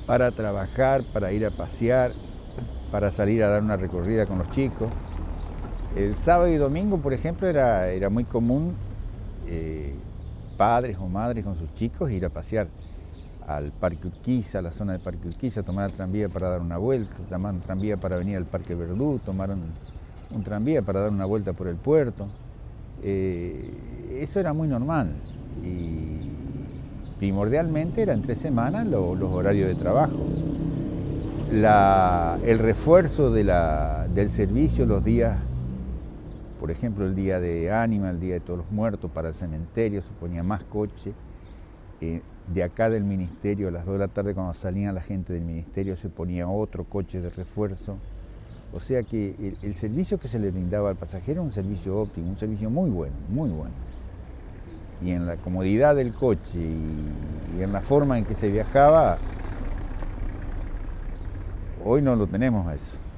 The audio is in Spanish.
para trabajar, para ir a pasear, para salir a dar una recorrida con los chicos. El sábado y domingo, por ejemplo, era muy común padres o madres con sus chicos ir a pasear al Parque Urquiza, a la zona del Parque Urquiza, tomar el tranvía para dar una vuelta, tomar un tranvía para venir al Parque Verdú, tomar un tranvía para dar una vuelta por el puerto. Eso era muy normal y primordialmente era entre semanas los horarios de trabajo. El refuerzo del servicio los días, por ejemplo el día de Ánima, el día de Todos los Muertos para el cementerio, se ponía más coche. De acá del ministerio, a las 2 de la tarde cuando salían la gente del ministerio se ponía otro coche de refuerzo. O sea que el servicio que se le brindaba al pasajero era un servicio óptimo, un servicio muy bueno, muy bueno. Y en la comodidad del coche y en la forma en que se viajaba, hoy no lo tenemos a eso.